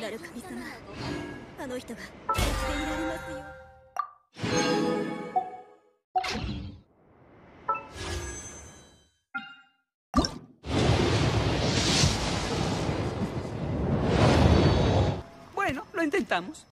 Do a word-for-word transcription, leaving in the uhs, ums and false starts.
なる神様、あの人が生きていられますよ。 Bueno, lo intentamos.